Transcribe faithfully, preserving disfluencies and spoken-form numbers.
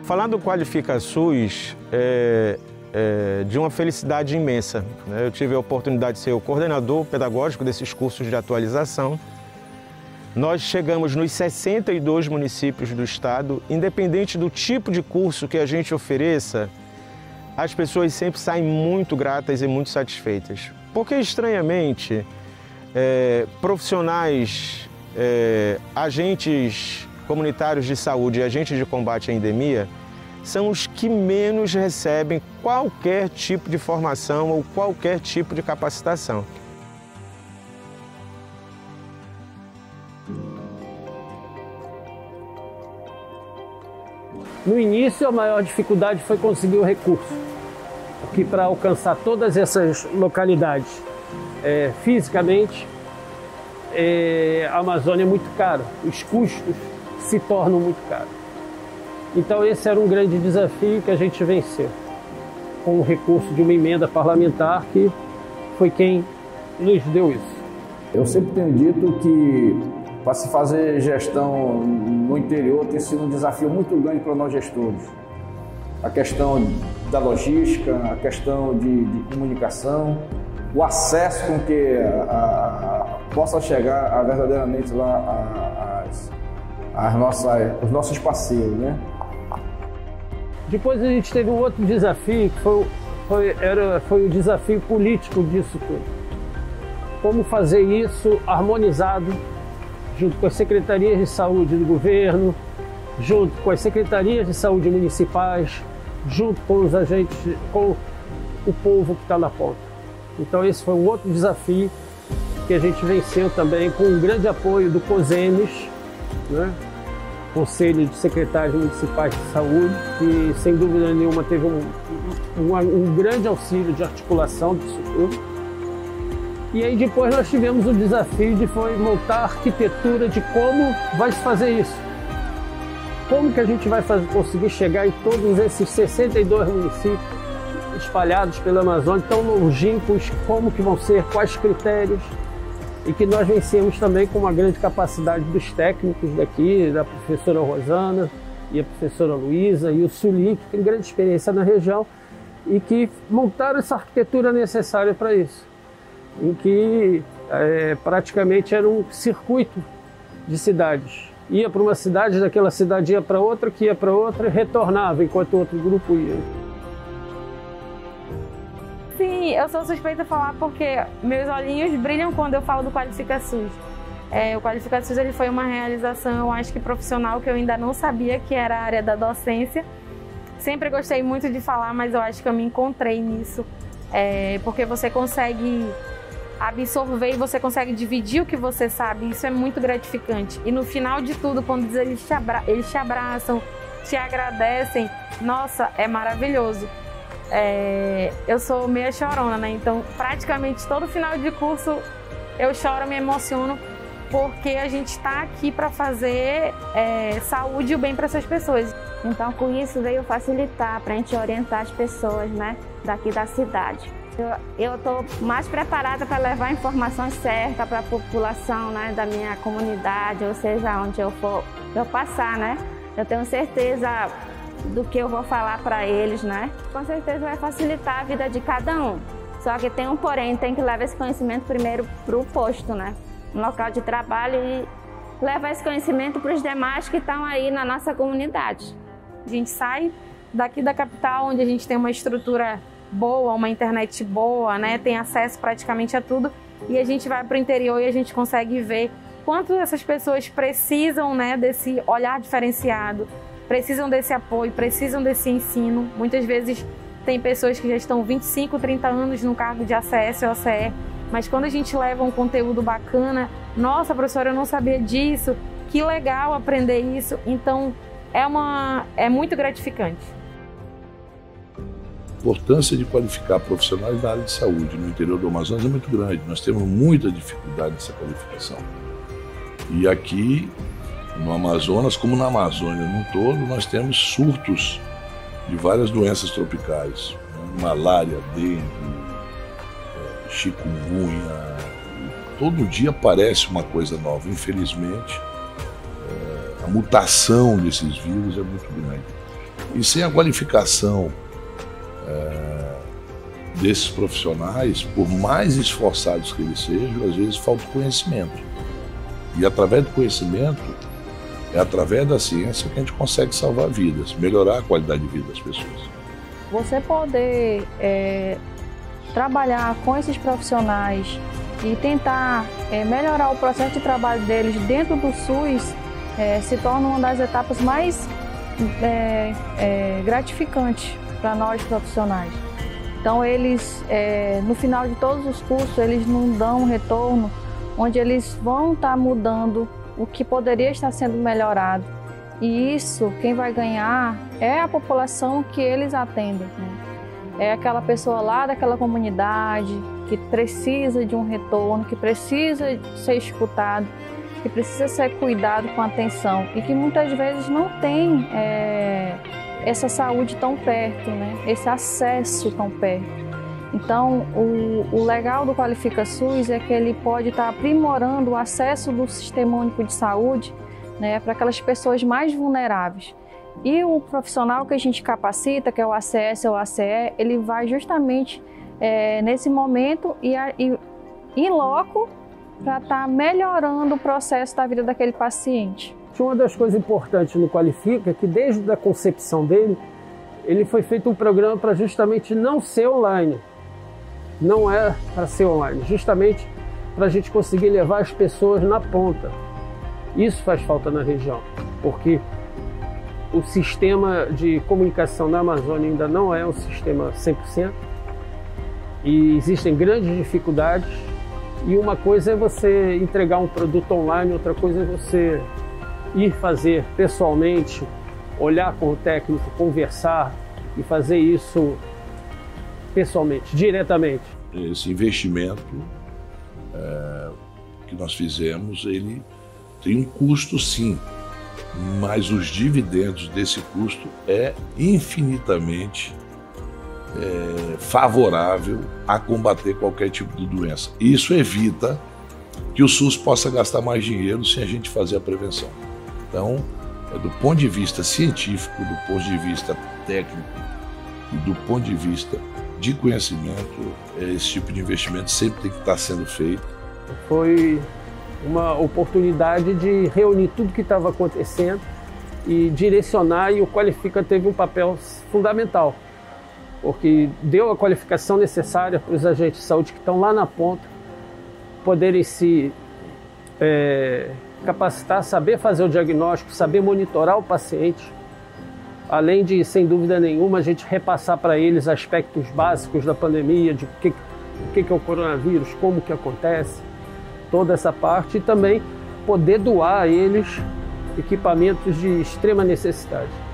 Falar do Qualifica SUS é, é de uma felicidade imensa, né? Eu tive a oportunidade de ser o coordenador pedagógico desses cursos de atualização. Nós chegamos nos sessenta e dois municípios do estado, independente do tipo de curso que a gente ofereça, as pessoas sempre saem muito gratas e muito satisfeitas. Porque, estranhamente, é, profissionais, é, agentes comunitários de saúde e agentes de combate à endemia são os que menos recebem qualquer tipo de formação ou qualquer tipo de capacitação. No início, a maior dificuldade foi conseguir o recurso, porque para alcançar todas essas localidades é, fisicamente, é, a Amazônia é muito caro, os custos se tornam muito caros. Então esse era um grande desafio que a gente venceu, com o recurso de uma emenda parlamentar que foi quem nos deu isso. Eu sempre tenho dito que para se fazer gestão no interior tem sido um desafio muito grande para nós gestores. A questão da logística, a questão de, de comunicação, o acesso com que a, a, a, possa chegar a, verdadeiramente lá a, as, as nossas, os nossos parceiros, né? Depois a gente teve um outro desafio, que foi, foi, era, foi o desafio político disso tudo. Como fazer isso harmonizado, junto com as secretarias de saúde do governo, junto com as secretarias de saúde municipais, junto com os agentes, com o povo que está na ponta. Então esse foi um outro desafio que a gente venceu também com um grande apoio do COSEMES, né? Conselho de Secretários Municipais de Saúde, que sem dúvida nenhuma teve um, um, um grande auxílio de articulação disso tudo. E aí depois nós tivemos o desafio de foi montar a arquitetura de como vai se fazer isso. Como que a gente vai fazer, conseguir chegar em todos esses sessenta e dois municípios espalhados pela Amazônia, tão longínquos, como que vão ser, quais critérios. E que nós vencemos também com uma grande capacidade dos técnicos daqui, da professora Rosana e a professora Luísa e o Suli, que tem grande experiência na região e que montaram essa arquitetura necessária para isso, em que é, praticamente era um circuito de cidades. Ia para uma cidade, daquela cidade ia para outra, que ia para outra e retornava enquanto o outro grupo ia. Sim, eu sou suspeita a falar porque meus olhinhos brilham quando eu falo do Qualifica SUS. É, o Qualifica SUS ele foi uma realização, eu acho que profissional, que eu ainda não sabia que era a área da docência. Sempre gostei muito de falar, mas eu acho que eu me encontrei nisso. É, porque você consegue absorver e você consegue dividir o que você sabe, isso é muito gratificante. E no final de tudo, quando eles te, abra eles te abraçam, te agradecem, nossa, é maravilhoso. É, eu sou meio chorona, né? Então praticamente todo final de curso eu choro, me emociono, porque a gente está aqui para fazer é, saúde e o bem para essas pessoas. Então com isso veio facilitar para a gente orientar as pessoas, né, daqui da cidade. Eu estou mais preparada para levar informações certas para a população, né, da minha comunidade, ou seja, onde eu for eu passar, né? Eu tenho certeza do que eu vou falar para eles, né? Com certeza vai facilitar a vida de cada um. Só que tem um porém, tem que levar esse conhecimento primeiro para o posto, né? No local de trabalho e levar esse conhecimento para os demais que estão aí na nossa comunidade. A gente sai daqui da capital, onde a gente tem uma estrutura boa, uma internet boa, né? Tem acesso praticamente a tudo, e a gente vai para o interior e a gente consegue ver quanto essas pessoas precisam, né, desse olhar diferenciado, precisam desse apoio, precisam desse ensino. Muitas vezes tem pessoas que já estão vinte e cinco, trinta anos no cargo de A C S ou A C E, mas quando a gente leva um conteúdo bacana, nossa, professora, eu não sabia disso, que legal aprender isso. Então é, uma, é muito gratificante. A importância de qualificar profissionais da área de saúde no interior do Amazonas é muito grande. Nós temos muita dificuldade nessa qualificação. E aqui no Amazonas, como na Amazônia no todo, nós temos surtos de várias doenças tropicais, né? Malária, dengue, chikungunya. Todo dia aparece uma coisa nova. Infelizmente, a mutação desses vírus é muito grande. E sem a qualificação é, desses profissionais, por mais esforçados que eles sejam, às vezes falta conhecimento. E através do conhecimento, é através da ciência que a gente consegue salvar vidas, melhorar a qualidade de vida das pessoas. Você poder é, trabalhar com esses profissionais e tentar é, melhorar o processo de trabalho deles dentro do SUS é, se torna uma das etapas mais é, é, gratificantes para nós profissionais. Então eles, é, no final de todos os cursos, eles não dão um retorno onde eles vão estar mudando o que poderia estar sendo melhorado. E isso, quem vai ganhar é a população que eles atendem, né? É aquela pessoa lá daquela comunidade que precisa de um retorno, que precisa ser escutado, que precisa ser cuidado com atenção e que muitas vezes não tem é, essa saúde tão perto, né? Esse acesso tão perto. Então, o, o legal do Qualifica SUS é que ele pode estar aprimorando o acesso do Sistema Único de Saúde, né, para aquelas pessoas mais vulneráveis. E o profissional que a gente capacita, que é o A C S ou o A C E, ele vai justamente é, nesse momento e, e em loco para estar melhorando o processo da vida daquele paciente. Uma das coisas importantes no Qualifica é que desde a concepção dele, ele foi feito um programa para justamente não ser online. Não é para ser online, justamente para a gente conseguir levar as pessoas na ponta. Isso faz falta na região, porque o sistema de comunicação na Amazônia ainda não é um sistema cem por cento e existem grandes dificuldades. E uma coisa é você entregar um produto online, outra coisa é você ir fazer pessoalmente, olhar com o técnico, conversar e fazer isso pessoalmente, diretamente. Esse investimento é, que nós fizemos, ele tem um custo sim, mas os dividendos desse custo é infinitamente é, favorável a combater qualquer tipo de doença. Isso evita que o SUS possa gastar mais dinheiro sem a gente fazer a prevenção. Então, é, do ponto de vista científico, do ponto de vista técnico e do ponto de vista de conhecimento, esse tipo de investimento sempre tem que estar sendo feito. Foi uma oportunidade de reunir tudo que estava acontecendo e direcionar, e o Qualifica teve um papel fundamental, porque deu a qualificação necessária para os agentes de saúde que estão lá na ponta poderem se é, capacitar, saber fazer o diagnóstico, saber monitorar o paciente, além de, sem dúvida nenhuma, a gente repassar para eles aspectos básicos da pandemia, de o que, o que é o coronavírus, como que acontece, toda essa parte, e também poder doar a eles equipamentos de extrema necessidade.